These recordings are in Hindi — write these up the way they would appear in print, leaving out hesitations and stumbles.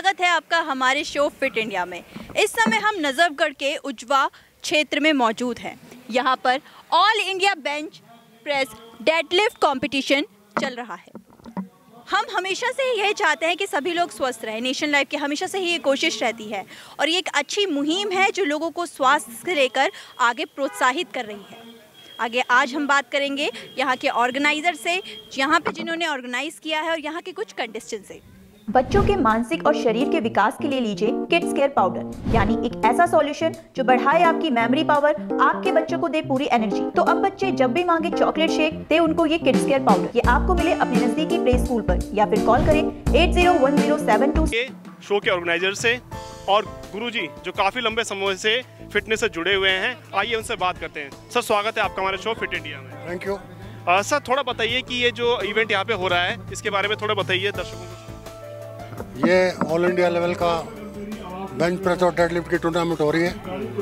स्वागत है आपका हमारे शो फिट इंडिया में। इस समय हम नजफगढ़ के उजवा क्षेत्र में मौजूद हैं। यहाँ पर all India bench press deadlift competition चल रहा है। हम हमेशा से यही चाहते हैं कि सभी लोग स्वस्थ रहें। नेशन लाइफ की हमेशा से ही ये कोशिश रहती है और ये एक अच्छी मुहिम है जो लोगों को स्वास्थ्य से लेकर आगे प्रोत्साहित कर रही है। आगे आज हम बात करेंगे यहाँ के ऑर्गेनाइजर से, यहाँ पे जिन्होंने ऑर्गेनाइज किया है, और यहाँ के कुछ कंटेस्टेंट से। बच्चों के मानसिक और शरीर के विकास के लिए लीजिए किड्स केयर पाउडर, यानी एक ऐसा सॉल्यूशन जो बढ़ाए आपकी मेमोरी पावर, आपके बच्चों को दे पूरी एनर्जी। तो अब बच्चे जब भी मांगे चॉकलेट शेक, दे उनको ये किड्स केयर पाउडर। ये आपको मिले अपने नजदीकी प्ले स्कूल पर या फिर कॉल करें 801072। शो के ऑर्गेनाइजर से और गुरुजी जो काफी लंबे समय से फिटनेस से जुड़े हुए हैं, आइए उनसे बात करते हैं। सर, स्वागत है आपका हमारे शो फिट इंडिया में। Thank you. सर, थोड़ा बताइए कि ये जो इवेंट यहाँ पे हो रहा है इसके बारे में थोड़ा बताइए दर्शकों को। ये ऑल इंडिया लेवल का बेंच प्रेस और डेडलिफ्ट की टूर्नामेंट हो रही है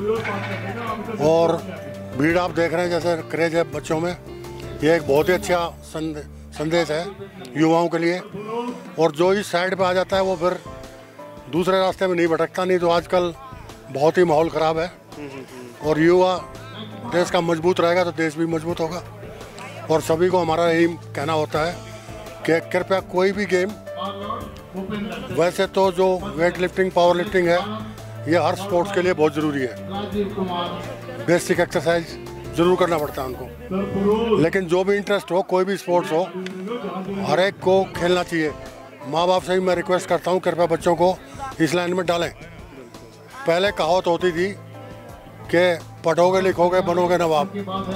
और भीड़ आप देख रहे हैं, जैसे क्रेज है बच्चों में। ये एक बहुत ही अच्छा संदेश है युवाओं के लिए, और जो इस साइड पे आ जाता है वो फिर दूसरे रास्ते में नहीं भटकता। नहीं तो आजकल बहुत ही माहौल ख़राब है, और युवा देश का मजबूत रहेगा तो देश भी मजबूत होगा। और सभी को हमारा यही कहना होता है कि कृपया कोई भी गेम, वैसे तो जो वेट लिफ्टिंग, पावर लिफ्टिंग है, ये हर स्पोर्ट्स के लिए बहुत ज़रूरी है। बेसिक एक्सरसाइज ज़रूर करना पड़ता है उनको, लेकिन जो भी इंटरेस्ट हो, कोई भी स्पोर्ट्स हो, हर एक को खेलना चाहिए। माँ बाप से भी मैं रिक्वेस्ट करता हूँ, कृपया बच्चों को इस लाइन में डालें। पहले कहावत होती थी कि पढ़ोगे लिखोगे बनोगे नवाब,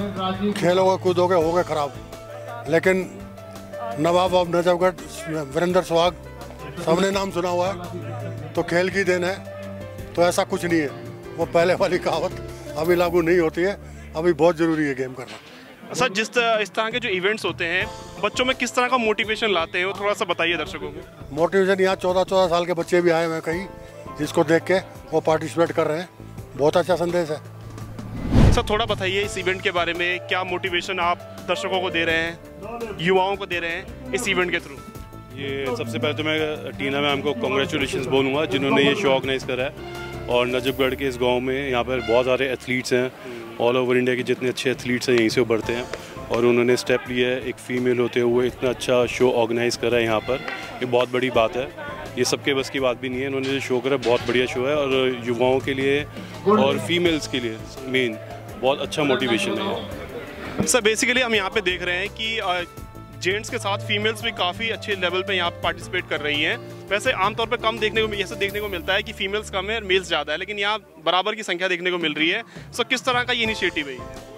खेलोगे कूदोगे होगे खराब। लेकिन नवाब अब नजफगढ़ वीरेंद्र सहवाग सबने नाम सुना हुआ है, तो खेल की देन है। तो ऐसा कुछ नहीं है, वो पहले वाली कहावत अभी लागू नहीं होती है। अभी बहुत ज़रूरी है गेम करना। सर, इस तरह के जो इवेंट्स होते हैं बच्चों में किस तरह का मोटिवेशन लाते हैं, वो थोड़ा सा बताइए दर्शकों को। मोटिवेशन, यहाँ 14 साल के बच्चे भी आए हुए हैं कई, जिसको देख के वो पार्टिसिपेट कर रहे हैं। बहुत अच्छा संदेश है। सर, थोड़ा बताइए इस इवेंट के बारे में, क्या मोटिवेशन आप दर्शकों को दे रहे हैं, युवाओं को दे रहे हैं इस इवेंट के थ्रू। ये सबसे पहले तो मैं टीना मैम को कॉन्ग्रेचुलेशंस बोलूँगा जिन्होंने ये शो ऑर्गेनाइज करा है। और नजफगढ़ के इस गांव में यहाँ पर बहुत सारे एथलीट्स हैं, ऑल ओवर इंडिया के जितने अच्छे एथलीट्स हैं यहीं से उभरते हैं, और उन्होंने स्टेप लिया है एक फ़ीमेल होते हुए इतना अच्छा शो ऑर्गेनाइज करा है यहाँ पर। ये बहुत बड़ी बात है, ये सबके बस की बात भी नहीं है। इन्होंने जो शो करा बहुत बढ़िया शो है, और युवाओं के लिए और फीमेल्स के लिए मेन बहुत अच्छा मोटिवेशन है। सर, बेसिकली हम यहाँ पे देख रहे हैं कि जेंट्स के साथ फीमेल्स भी काफ़ी अच्छे लेवल पे यहाँ पार्टिसिपेट कर रही हैं। वैसे आमतौर पे कम देखने को मिलता है कि फीमेल्स कम है और मेल्स ज़्यादा है, लेकिन यहाँ बराबर की संख्या देखने को मिल रही है। सो किस तरह का ये इनिशिएटिव है?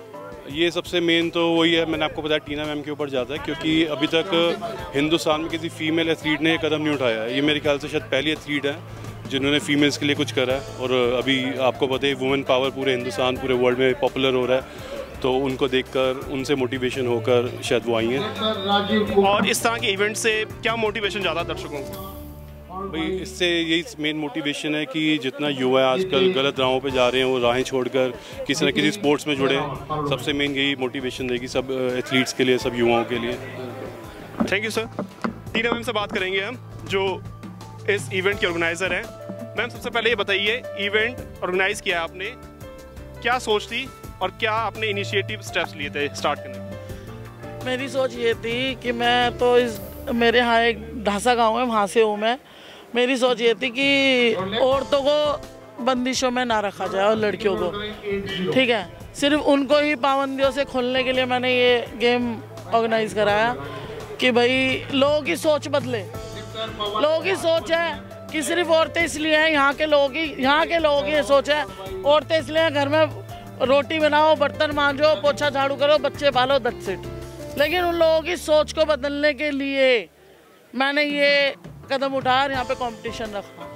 ये सबसे मेन तो वही है, मैंने आपको बताया टीना मैम के ऊपर जाता है, क्योंकि अभी तक हिंदुस्तान में किसी फीमेल एथलीट ने ये कदम नहीं उठाया है। ये मेरे ख्याल से शायद पहली एथलीट है जिन्होंने फीमेल्स के लिए कुछ करा है। और अभी आपको पता है वुमेन पावर पूरे हिंदुस्तान, पूरे वर्ल्ड में पॉपुलर हो रहा है, तो उनको देखकर उनसे मोटिवेशन होकर शायद वो आई हैं। और इस तरह के इवेंट से क्या मोटिवेशन ज़्यादा दर्शकों को? भाई, इससे यही मेन मोटिवेशन है कि जितना युवा आजकल गलत राहों पे जा रहे हैं, वो राहें छोड़कर किसी न किसी स्पोर्ट्स में जुड़े। सबसे मेन यही मोटिवेशन देगी सब एथलीट्स के लिए, सब युवाओं के लिए। Thank you sir. Tina ma'am से बात करेंगे हम, जो इस इवेंट के ऑर्गेनाइजर हैं। मैम, सबसे पहले ये बताइए, इवेंट ऑर्गेनाइज किया आपने, क्या सोच थी और क्या आपने इनिशिएटिव स्टेप्स लिए थे स्टार्ट करने में? मेरी सोच ये थी कि मैं तो मेरे यहाँ एक ढासा गांव है, वहाँ से हूँ मैं। मेरी सोच ये थी कि औरतों को बंदिशों में ना रखा जाए और लड़कियों को, ठीक है, सिर्फ उनको ही पाबंदियों से खोलने के लिए मैंने ये गेम ऑर्गेनाइज कराया कि भाई लोगों की सोच बदले। लोगों की सोच है कि सिर्फ औरतें इसलिए हैं, यहाँ के लोगों की ये सोच है, औरतें इसलिए हैं घर में रोटी बनाओ, बर्तन मांजो, पोछा झाड़ू करो, बच्चे पालो, दैट्स इट। लेकिन उन लोगों की सोच को बदलने के लिए मैंने ये कदम उठाया, यहाँ पे कंपटीशन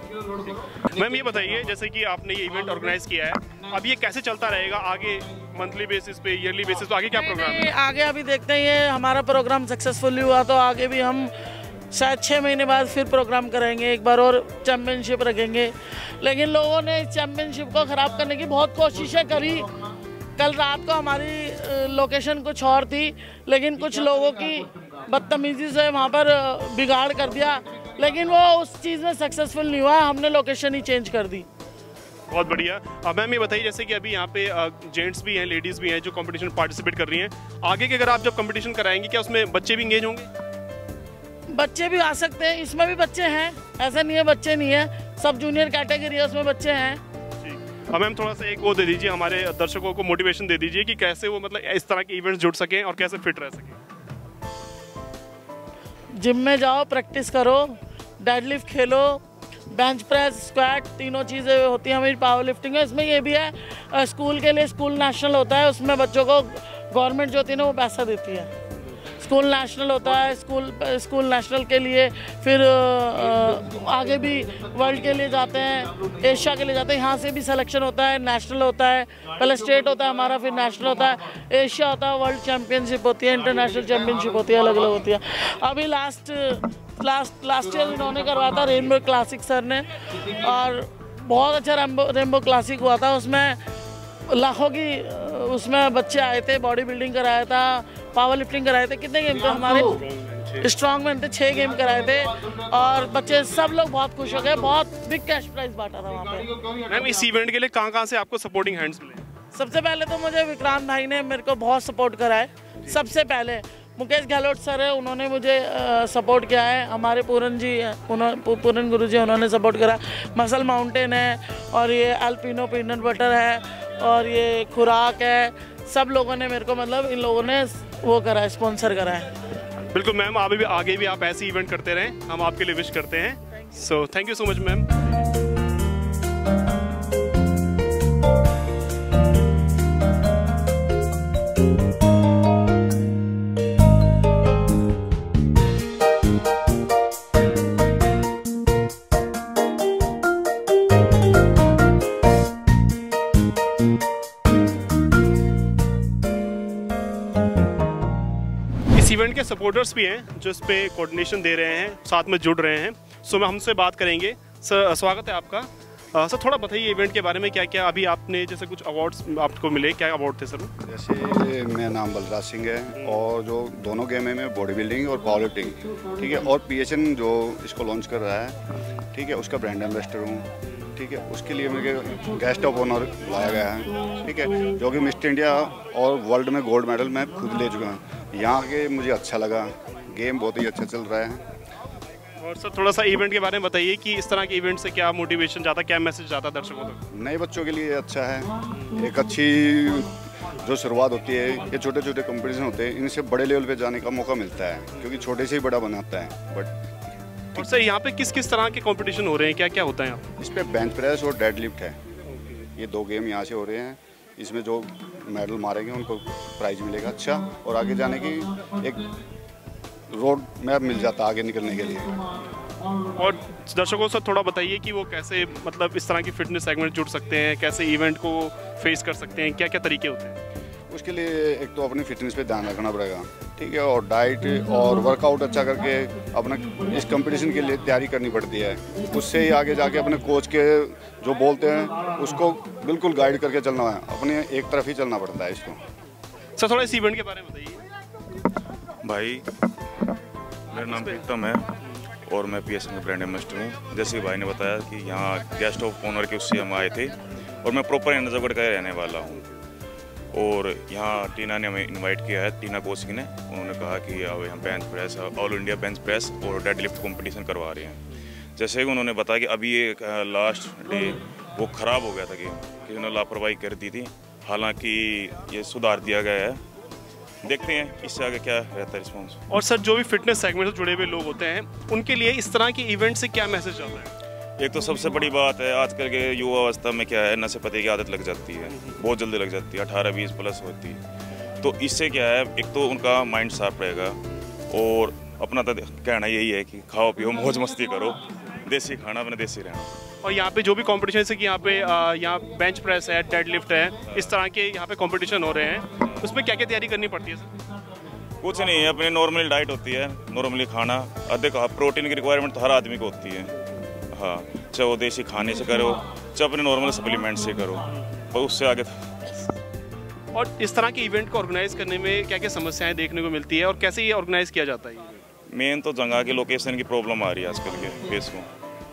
रखा। मैम, ये बताइए, जैसे कि आपने ये इवेंट ऑर्गेनाइज किया है, अब ये कैसे चलता रहेगा आगे, मंथली बेसिस पे, ईयरली बेसिस पे, आगे क्या प्रोग्राम है? आगे अभी देखते हैं, ये हमारा प्रोग्राम सक्सेसफुली हुआ तो आगे भी हम शायद 6 महीने बाद फिर प्रोग्राम करेंगे, एक बार और चैम्पियनशिप रखेंगे। लेकिन लोगों ने इस चैम्पियनशिप को ख़राब करने की बहुत कोशिशें करी। कल रात को हमारी लोकेशन कुछ और थी, लेकिन कुछ लोगों की बदतमीज़ी से वहाँ पर बिगाड़ कर दिया। लेकिन वो उस चीज़ में सक्सेसफुल नहीं हुआ, हमने लोकेशन ही चेंज कर दी। बहुत बढ़िया। मैम ये बताइए, जैसे कि अभी यहाँ पे जेंट्स भी हैं, लेडीज़ भी हैं जो कंपटीशन पार्टिसिपेट कर रही हैं, आगे के अगर आप जब कंपटीशन कराएंगे क्या उसमें बच्चे भी इंगेज होंगे? बच्चे भी आ सकते हैं, इसमें भी बच्चे हैं, ऐसा नहीं है बच्चे नहीं है, सब जूनियर कैटेगरी है उसमें बच्चे हैं। मैम थोड़ा सा एक वो दे दीजिए, हमारे दर्शकों को मोटिवेशन दे दीजिए कि कैसे वो मतलब इस तरह के इवेंट्स जुड़ सकें और कैसे फिट रह सकें। जिम में जाओ, प्रैक्टिस करो, डेडलिफ्ट खेलो, बेंच प्रेस, स्क्वाट, तीनों चीज़ें होती हैं हमारी पावर लिफ्टिंग में। इसमें ये भी है, स्कूल के लिए स्कूल नेशनल होता है, उसमें बच्चों को गवर्नमेंट जो होती है ना वो पैसा देती है। स्कूल नेशनल होता है, स्कूल नेशनल के लिए फिर आगे भी वर्ल्ड के लिए जाते हैं, एशिया के लिए जाते हैं, यहाँ से भी सिलेक्शन होता है, नेशनल होता है, पहले स्टेट होता है हमारा, फिर नेशनल होता है, एशिया होता है, वर्ल्ड चैम्पियनशिप होती है, इंटरनेशनल चैम्पियनशिप होती है, अलग अलग होती है। अभी लास्ट ईयर इन्होंने करवाया था रेनबो क्लासिक सर ने, और बहुत अच्छा रेनबो क्लासिक हुआ था, उसमें लाखों की उसमें बच्चे आए थे, बॉडी बिल्डिंग कराया था, पावर लिफ्टिंग कराए थे, कितने गेम थे हमारे, स्ट्रॉन्ग मैन थे, 6 गेम कराए थे, और बच्चे सब लोग बहुत खुश हो गए, बहुत बिग कैश प्राइज बांटा था वहाँ पे। मैम इस इवेंट के लिए कहाँ से आपको सपोर्टिंग हैंड्स मिले? सबसे पहले तो मुझे विक्रांत भाई ने मेरे को बहुत सपोर्ट करा है, सबसे पहले मुकेश गहलोत सर है, उन्होंने मुझे सपोर्ट किया है, हमारे पूरन गुरु जी उन्होंने सपोर्ट करा, मसल माउंटेन है, और ये अल्पिनो पीनट बटर है, और ये खुराक है, सब लोगों ने मेरे को मतलब इन लोगों ने वो करा है, स्पॉन्सर करा है। बिल्कुल मैम, आगे भी आप ऐसे इवेंट करते रहें, हम आपके लिए विश करते हैं। So thank you so much ma'am. Event के सपोर्टर्स भी हैं जो इस पे कोऑर्डिनेशन दे रहे हैं, साथ में जुड़ रहे हैं। सो मैं हमसे बात करेंगे। सर स्वागत है आपका। सर थोड़ा बताइए इवेंट के बारे में, क्या क्या अभी आपने जैसे कुछ अवार्ड्स आपको मिले, क्या अवार्ड थे सर? जैसे मेरा नाम बलराज सिंह है, और जो दोनों गेम है में बॉडी बिल्डिंग और पावर लिफ्टिंग, ठीक है, और PHN जो इसको लॉन्च कर रहा है, ठीक है, उसका ब्रांड एम्बेसडर हूँ, ठीक है, उसके लिए मेरे गेस्ट ऑफ ऑनर लाया गया है, ठीक है, जो कि मिस्टर इंडिया और वर्ल्ड में गोल्ड मेडल मैं खुद ले चुका हूँ। यहाँ के मुझे अच्छा लगा, गेम बहुत ही अच्छा चल रहा है। और सर थोड़ा सा इवेंट के बारे में बताइए कि इस तरह के इवेंट से क्या मोटिवेशन जाता, क्या मैसेज जाता है दर्शकों तक? नए बच्चों के लिए अच्छा है, एक अच्छी जो शुरुआत होती है, ये छोटे छोटे कंपटीशन होते हैं, इनसे बड़े लेवल पे जाने का मौका मिलता है, क्योंकि छोटे से ही बड़ा बनाता है। बट और सर यहाँ पे किस किस तरह के कंपटीशन हो रहे हैं, क्या क्या होता है यहाँ? इस पे बेंच प्रेस और डेड लिफ्ट है, ये 2 गेम यहाँ से हो रहे हैं। इसमें जो मेडल मारेंगे उनको प्राइज मिलेगा अच्छा, और आगे जाने की एक रोड मैप मिल जाता आगे निकलने के लिए। और दर्शकों से थोड़ा बताइए कि वो कैसे मतलब इस तरह की फिटनेस सेगमेंट जुड़ सकते हैं, कैसे इवेंट को फेस कर सकते हैं, क्या क्या तरीके होते हैं? उसके लिए एक तो अपनी फिटनेस पे ध्यान रखना पड़ेगा, ठीक है, और डाइट और वर्कआउट अच्छा करके अपना इस कंपटीशन के लिए तैयारी करनी पड़ती है। उससे ही आगे जाके अपने कोच के जो बोलते हैं उसको बिल्कुल गाइड करके चलना है, अपने एक तरफ ही चलना पड़ता है इसको। सर थोड़ा इस इवेंट के बारे में बताइए। भाई मेरा नाम प्रीतम है और मैं PHN का ब्रांड एम्बेसडर हूँ। जैसे भाई ने बताया कि यहाँ गेस्ट ऑफ ऑनर के उससे हम आए थे, और मैं प्रॉपर नजफगढ़ का रहने वाला हूँ, और यहाँ टीना ने हमें इनवाइट किया है, टीना कोचिंग ने। उन्होंने कहा कि अब यहाँ bench press, all India bench press और डेड लिफ्ट कॉम्पिटिशन करवा रहे हैं। जैसे कि उन्होंने बताया कि अभी ये लास्ट डे वो ख़राब हो गया था गेम, कि उन्होंने लापरवाही कर दी थी, हालांकि ये सुधार दिया गया है। देखते हैं इससे आगे क्या रहता है रिस्पॉन्स। और सर जो भी फिटनेस सेगमेंट से जुड़े हुए लोग होते हैं उनके लिए इस तरह के इवेंट से क्या मैसेज आता है? एक तो सबसे बड़ी बात है आजकल के युवा अवस्था में क्या है, नशे पते की आदत लग जाती है, बहुत जल्दी लग जाती है, 18-20 प्लस होती है। तो इससे क्या है, एक तो उनका माइंड शार्प रहेगा, और अपना तो कहना यही है कि खाओ पियो मौज मस्ती करो, देसी खाना अपने देसी रहना। और यहाँ पे जो भी कंपटीशन जैसे कि यहाँ बेंच प्रेस है, डेड लिफ्ट है, इस तरह के यहाँ पे कंपटीशन हो रहे हैं, उसमें क्या क्या तैयारी करनी पड़ती है सर? कुछ नहीं है, अपनी नॉर्मली डाइट होती है, नॉर्मली खाना, अधिक प्रोटीन की रिक्वायरमेंट तो हर आदमी को होती है, हाँ, चाहे वो देसी खाने से करो चाहे अपने नॉर्मल सप्लीमेंट से करो, और उससे आगे। और इस तरह के इवेंट को ऑर्गेनाइज करने में क्या क्या समस्याएं देखने को मिलती है और कैसे ये ऑर्गेनाइज किया जाता है? मेन तो जगह के लोकेशन की प्रॉब्लम आ रही है आजकल के फेस को,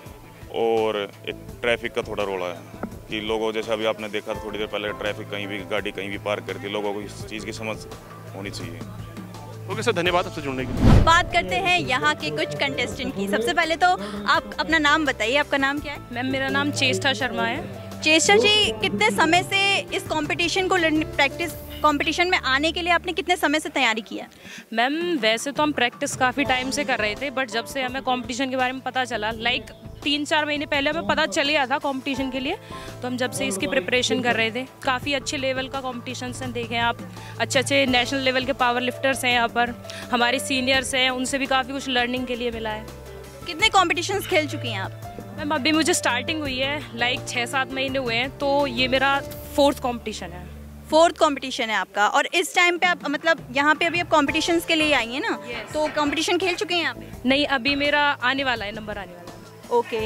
और एक ट्रैफिक का थोड़ा रोला है कि लोगों, जैसे अभी आपने देखा थोड़ी देर पहले ट्रैफिक कहीं भी गाड़ी कहीं भी पार्क कर दी, लोगों को इस चीज़ की समझ होनी चाहिए। ओके सर, धन्यवाद आपसे जुड़ने के लिए। बात करते हैं यहाँ के कुछ कंटेस्टेंट की। सबसे पहले तो आप अपना नाम बताइए, आपका नाम क्या है? मैम मेरा नाम चेष्टा शर्मा है। चेष्टा जी, कितने समय से इस कंपटीशन को प्रैक्टिस कंपटीशन में आने के लिए आपने कितने समय से तैयारी किया? मैम वैसे तो हम प्रैक्टिस काफ़ी टाइम से कर रहे थे, बट जब से हमें कंपटीशन के बारे में पता चला, लाइक 3-4 महीने पहले हमें पता चल गया था कंपटीशन के लिए, तो हम जब से इसकी प्रिपरेशन कर रहे थे। काफ़ी अच्छे लेवल का कंपटीशन हैं, देखें आप, अच्छे अच्छे नेशनल लेवल के पावर लिफ्टर्स हैं यहाँ पर, हमारे सीनियर्स हैं, उनसे भी काफ़ी कुछ लर्निंग के लिए मिला है। कितने कॉम्पिटिशन्स खेल चुकी हैं आप? मैम अभी मुझे स्टार्टिंग हुई है, लाइक 6-7 महीने हुए हैं, तो ये मेरा 4th कॉम्पिटिशन है। 4th कॉम्पिटिशन है आपका, और इस टाइम पे आप मतलब यहाँ पे अभी आप कॉम्पिटिशन्स के लिए आई हैं ना? Yes. तो कॉम्पिटिशन खेल चुके हैं यहाँ पे? नहीं, अभी मेरा आने वाला है, नंबर आने वाला है। ओके,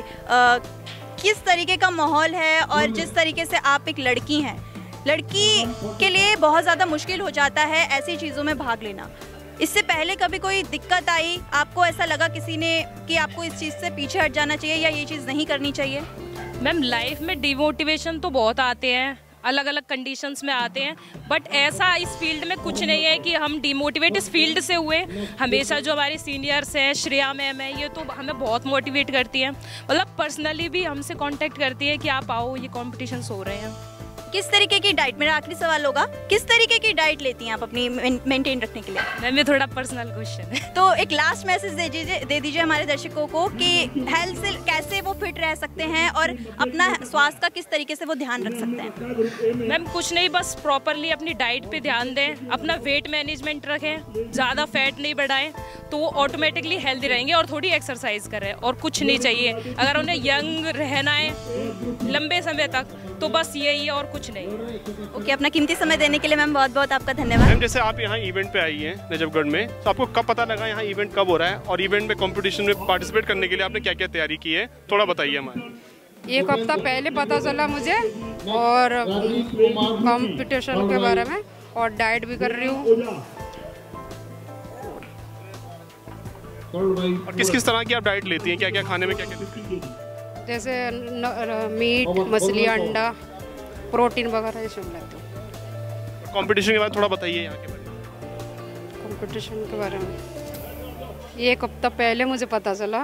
किस तरीके का माहौल है? और जिस तरीके से आप एक लड़की हैं, लड़की के लिए बहुत ज़्यादा मुश्किल हो जाता है ऐसी चीज़ों में भाग लेना। इससे पहले कभी कोई दिक्कत आई, आपको ऐसा लगा किसी ने कि आपको इस चीज़ से पीछे हट जाना चाहिए या ये चीज़ नहीं करनी चाहिए? मैम लाइफ में डिमोटिवेशन तो बहुत आते हैं, अलग अलग कंडीशंस में आते हैं, बट ऐसा इस फील्ड में कुछ नहीं है कि हम डिमोटिवेट इस फील्ड से हुए। हमेशा जो हमारे सीनियर्स हैं, श्रेया मैम है, ये तो हमें बहुत मोटिवेट करती हैं, मतलब पर्सनली भी हमसे कांटेक्ट करती है कि आप आओ, ये कॉम्पिटिशन्स हो रहे हैं। किस तरीके की डाइट, मेरा आखिरी सवाल होगा, किस तरीके की डाइट लेती हैं आप अपनी मेंटेन रखने के लिए? मैम ये थोड़ा पर्सनल क्वेश्चन है। तो एक लास्ट मैसेज दे दीजिए हमारे दर्शकों को कि हेल्थ से कैसे वो फिट रह सकते हैं और अपना स्वास्थ्य का किस तरीके से वो ध्यान रख सकते हैं? मैम कुछ नहीं, बस प्रॉपरली अपनी डाइट पे ध्यान दें, अपना वेट मैनेजमेंट रखें, ज़्यादा फैट नहीं बढ़ाएं, तो वो ऑटोमेटिकली हेल्दी रहेंगे, और थोड़ी एक्सरसाइज करें, और कुछ नहीं चाहिए। अगर उन्हें यंग रहना है लंबे समय तक, तो बस यही है और कुछ नहीं। ओके, अपना कीमती समय देने के लिए मैम बहुत बहुत आपका धन्यवाद। मैम जैसे आप यहाँ इवेंट पे आई हैं नजफगढ़ में, तो आपको कब पता लगा यहाँ इवेंट कब हो रहा है, और इवेंट में कंपटीशन में पार्टिसिपेट करने के लिए आपने क्या क्या तैयारी की है, थोड़ा बताइए हमारे। 1 हफ्ता पहले पता चला मुझे, और कंपटीशन के बारे में, और डाइट भी कर रही हूँ। और किस किस तरह की आप डाइट लेती हैं, क्या क्या खाने में क्या क्या लेती हैं? जैसे मीट, मछली, अंडा, प्रोटीन वगैरह ये सब लेते हूँ। कंपटीशन के बाद थोड़ा बताइए यहाँ के बारे में। कंपटीशन के बारे में 1 हफ्ता पहले मुझे पता चला।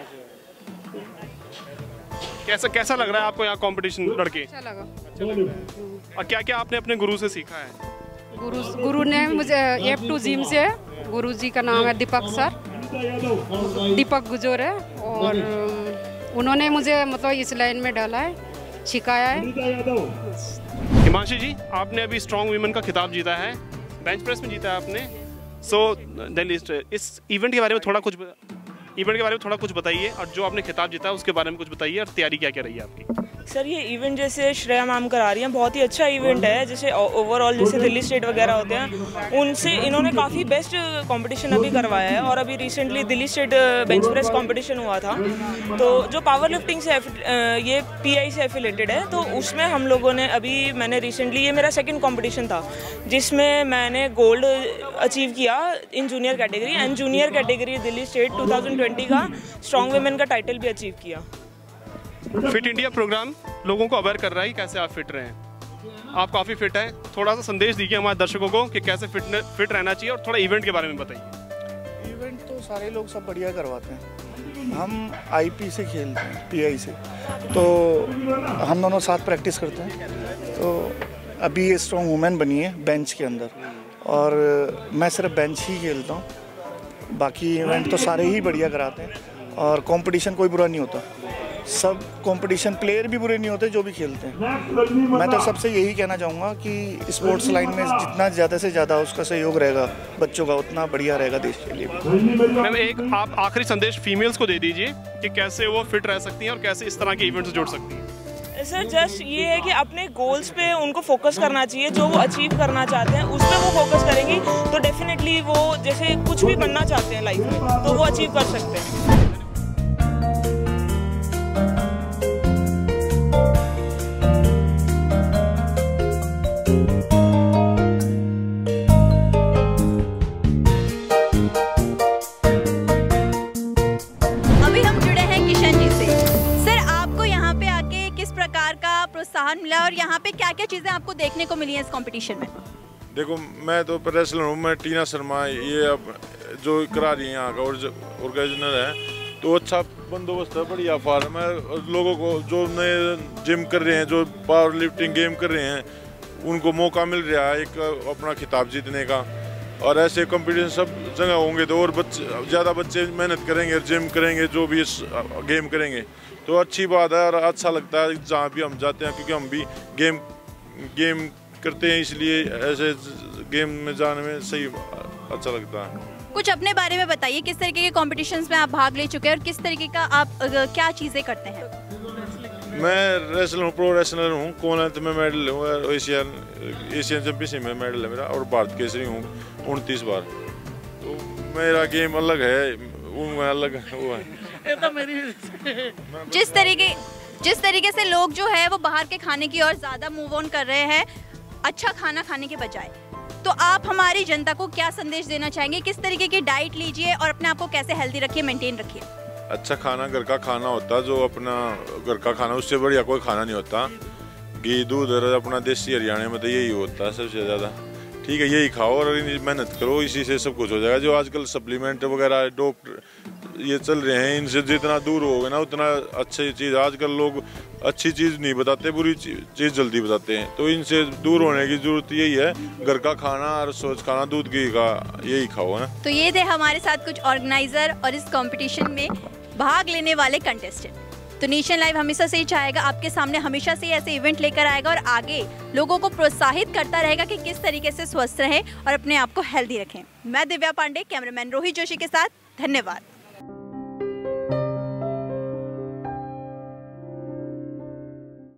कैसा लग रहा है आपको यहाँ कंपटीशन लड़के? अच्छा लगा। और क्या क्या आपने अपने गुरु से सीखा है? गुरु ने मुझे F2 जिम से, गुरु जी का नाम है दीपक सर, दीपक गुजर है, और उन्होंने मुझे मतलब इस लाइन में डाला है, सिखाया है। हिमांशी जी, आपने अभी स्ट्रॉन्ग वीमेन का खिताब जीता है, बेंच प्रेस में जीता है आपने। सो इस इवेंट के बारे में थोड़ा कुछ बताइए, और जो आपने खिताब जीता है उसके बारे में कुछ बताइए, और तैयारी क्या क्या रही है आपकी? सर ये इवेंट जैसे श्रेया मैम करा रही हैं, बहुत ही अच्छा इवेंट है। जैसे ओवरऑल जैसे दिल्ली स्टेट वगैरह होते हैं, उनसे इन्होंने काफ़ी बेस्ट कंपटीशन अभी करवाया है, और अभी recently Delhi state bench press competition हुआ था, तो जो पावर लिफ्टिंग से ये PI से एफिलेटेड है, तो उसमें हम लोगों ने मैंने रिसेंटली, ये मेरा 2nd कंपटीशन था, जिसमें मैंने गोल्ड अचीव किया in junior category, and junior category Delhi state 2020 का स्ट्रॉन्ग वुमेन का टाइटल भी अचीव किया। फिट इंडिया प्रोग्राम लोगों को अवेयर कर रहा है कि कैसे आप फिट रहें। आप काफ़ी फिट हैं, थोड़ा सा संदेश दीजिए हमारे दर्शकों को कि कैसे फिट रहना चाहिए, और थोड़ा इवेंट के बारे में बताइए। इवेंट तो सारे लोग सब बढ़िया करवाते हैं, हम IP से खेलते हैं, PI से, तो हम दोनों साथ प्रैक्टिस करते हैं। तो अभी ये स्ट्रॉन्ग वुमेन बनी है बेंच के अंदर, और मैं सिर्फ बेंच ही खेलता हूँ, बाकी इवेंट तो सारे ही बढ़िया कराते हैं, और कंपटीशन कोई बुरा नहीं होता, सब कंपटीशन प्लेयर भी बुरे नहीं होते जो भी खेलते हैं। मैं तो सबसे यही कहना चाहूँगा कि स्पोर्ट्स लाइन में जितना ज़्यादा से ज़्यादा उसका सहयोग रहेगा बच्चों का, उतना बढ़िया रहेगा देश के लिए भी। मैम एक आप आखिरी संदेश फीमेल्स को दे दीजिए कि कैसे वो फिट रह सकती हैं और कैसे इस तरह के इवेंट्स जुड़ सकती हैं। सर जस्ट ये है कि अपने गोल्स पे उनको फोकस करना चाहिए, जो वो अचीव करना चाहते हैं उस पर वो फोकस करेंगी तो डेफिनेटली वो जैसे कुछ भी बनना चाहते हैं लाइफ में तो वो अचीव कर सकते हैं। देखने को मिली है इस कंपटीशन में? देखो मैं तो रेसलर हूँ, मैं टीना शर्मा, ये अब जो करा रही है यहाँ का ऑर्गेनाइजर है, तो अच्छा बंदोबस्त है, बढ़िया फार्म है। लोगों को जो नए जिम कर रहे हैं, जो पावर लिफ्टिंग गेम कर रहे हैं, उनको मौका मिल रहा है एक अपना खिताब जीतने का। और ऐसे कंपटीशन सब जगह होंगे तो और ज़्यादा बच्चे मेहनत करेंगे, जिम करेंगे, जो भी गेम करेंगे, तो अच्छी बात है और अच्छा लगता है जहाँ भी हम जाते हैं, क्योंकि हम भी गेम करते हैं, इसलिए ऐसे गेम में जाने में सही अच्छा लगता है। कुछ अपने बारे में बताइए, किस तरीके के कॉम्पिटिशन्स में आप भाग ले चुके हैं और किस तरीके का आप क्या चीज़ें करते हैं? मैं रेसलर हूँ, प्रो रेसलर हूँ, कॉमनवेल्थ में मेडल हूँ, एशियन चैंपियनशिप में मेडल है मेरा, और भारत केसरी हूँ 29 बार। तो मेरा गेम अलग है, उनमें अलग वो है। ये तो मेरी जिस तरीके से लोग जो है वो बाहर के खाने की ओर ज़्यादा मूव ऑन कर रहे हैं अच्छा खाना खाने के बजाय, तो आप हमारी जनता को क्या संदेश देना चाहेंगे? किस तरीके की डाइट लीजिए और अपने आप को कैसे हेल्दी रखिए, मेंटेन रखिए? अच्छा खाना घर का खाना होता, जो अपना घर का खाना, उससे बढ़िया कोई खाना नहीं होता। घी दूध अपना देसी हरियाणा में तो यही होता है सबसे ज़्यादा। ठीक है, यही खाओ और मेहनत करो, इसी से सब कुछ हो जाएगा। जो आजकल सप्लीमेंट वगैरह डॉक्टर ये चल रहे हैं, इनसे जितना दूर होगे ना उतना अच्छी चीज़। आजकल लोग अच्छी चीज़ नहीं बताते, बुरी चीज़ जल्दी बताते हैं, तो इनसे दूर होने की जरूरत यही है। घर का खाना और स्वच्छ खाना, दूध घी का यही खाओ है। तो ये थे हमारे साथ कुछ ऑर्गेनाइजर और इस कंपटीशन में भाग लेने वाले कंटेस्टेंट। तो नेशन लाइव हमेशा से ही चाहेगा आपके सामने हमेशा से ऐसे इवेंट लेकर आएगा और आगे लोगों को प्रोत्साहित करता रहेगा कि किस तरीके से स्वस्थ रहें और अपने आप को हेल्दी रखें। मैं दिव्या पांडे, कैमरामैन रोहित जोशी के साथ, धन्यवाद।